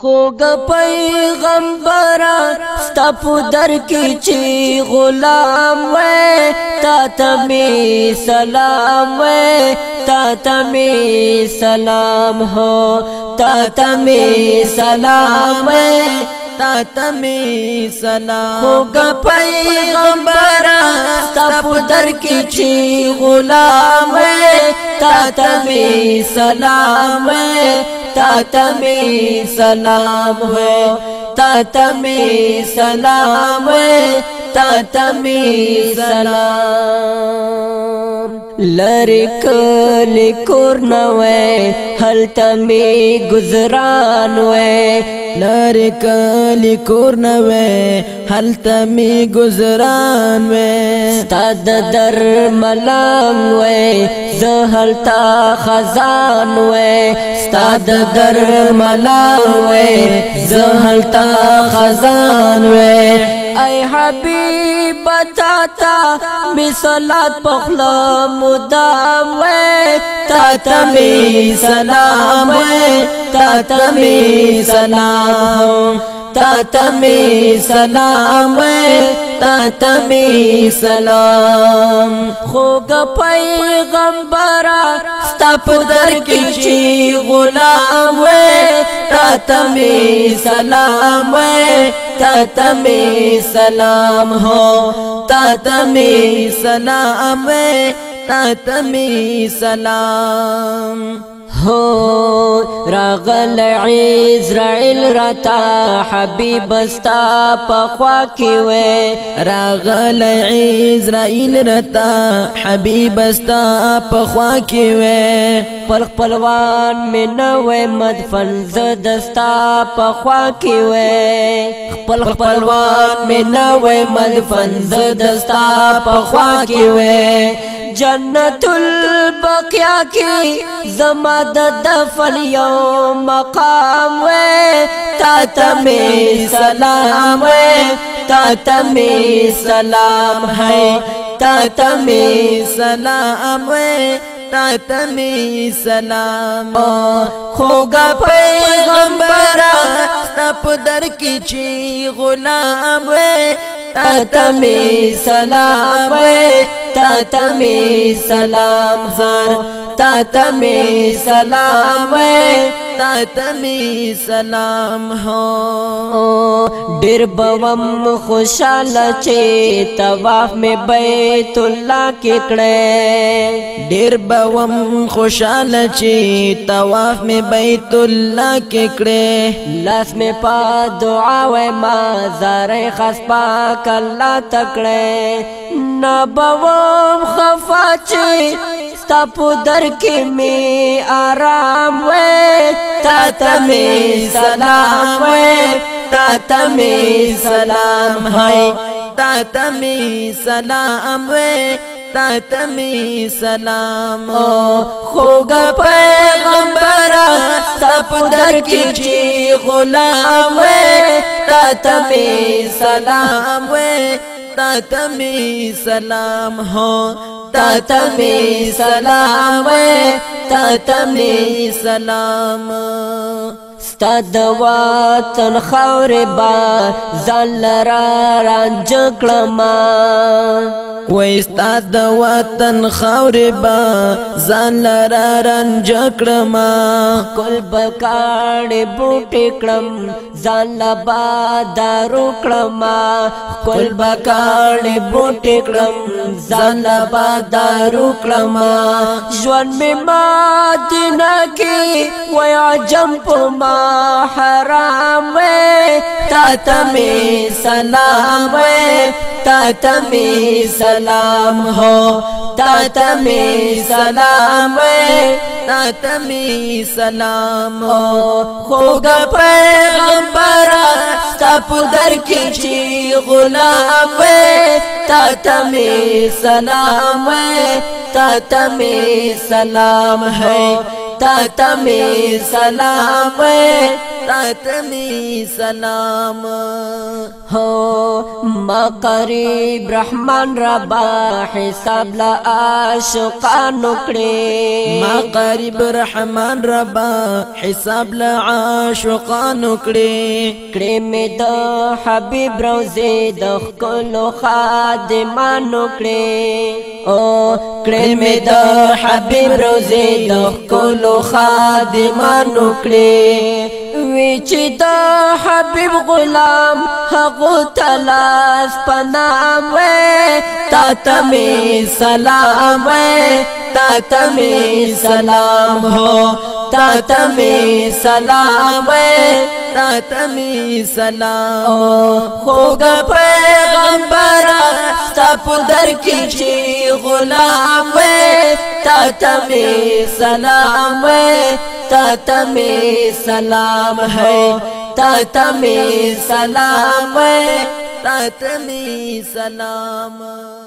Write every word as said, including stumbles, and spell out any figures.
خوږ پیغمبره ستا په در کې چې غلام وې تا ته مې سلام وې تا ته مې سلام هو تا ته مې سلام وې تا ته مې سلام خوږ پیغمبره ستا په در کې چې غلام وې تا ته مې سلام وې تا ته مې سلام وې تا ته مې سلام وې تا ته مې سلام لری کلی کور نه وې هلته مې گزاران وې لری کلی کور نه وې هلته مې گزاران وې ستا د در ملام وې زه هلته خزان وې ستا د در ملام وې زه هلته خزان وې ای حبیب تا تا می صلات پخلا مدام وې تا ته می سلام وې تا ته می سلام تا ته می سلام وې تا ته می سلام خوږ پیغمبره ستا په در کې چې غلام وې تا ته می سلام وې تا ته می سلام هو تا ته می سلام وې تا ته می سلام هو راغل عزرائیل رتا حبیب استا پخوا کی وے راغل عزرائیل رتا حبیب استا پخوا کی وے پل پلوان میں نوے مدفن زدستا پخوا کی وے پل پلوان میں نوے مدفن زدستا پخوا کی وے جنت البقیہ کی زما د دفن یو مقام وے تا ته مې سلام وے تا ته مې سلام ہے تا ته مې سلام وے تا ته مې سلام خوږ پیغمبره ستا په در کې چې غلام وې تا ته مې سلام وے تا ته مې سلام زار تا ته مې سلام وے تا ته مې سلام هو ډېر بوم خوشاله چې طواف مې بیت الله کې کړې ډېر بوم خوشاله چې طواف مې بیت الله کې کړې لاس مې په دعا وې ما زارې خاص پاک الله تکړې نه بوم خفا چې ستا په در کې مې آرام وې تا ته مې سلام وې تا ته مې سلام ہے تا ته مې سلام وې تا ته مې سلام خوږ پیغمبره ستا په در کې چې غلام وې تا ته مې سلام وې تا ته مې سلام هو تا ته مې سلام وې تا ته مې سلام ستا د وطن خاورې با ځان لره رانج کړما وای ستا د وطن خاورې با ځان لره رانج کړما کل بکاړې بوټې کړم ځان له بادارو کړما کل بکاړې بوټې کړم ځان له بادارو کړما ژوند مې مدینه کې وای عجم په ما حرام وے تا ته مې سلام وے تا ته مې سلام ہو تا ته مې سلام وے تا ته مې سلام خوږ پیغمبره ستا په در کې چې غلام وے تا ته مې سلام وے تا ته مې سلام ہے تا تمی سلام تاتمی سلام ہو ما قریب رحمان ربا حساب لا عاشقانو کړي ما قریب رحمان ربا حساب لا عاشقانو کړي کړي مې د حبیب روزه د خلو خادمانو کړي او کړي مې د حبیب روزه د خلو خادمانو کړي وی چې د حبیب غلام هغه تلاس پنام وې تا تمی سلام تا تمی سلام ہو تا تمی سلام تا تمی سلام خوگا پیغمبر ستپ در کی چی غلام وے تا تمی سلام تا تمی سلام ہے تا تمی سلام تا تمی سلام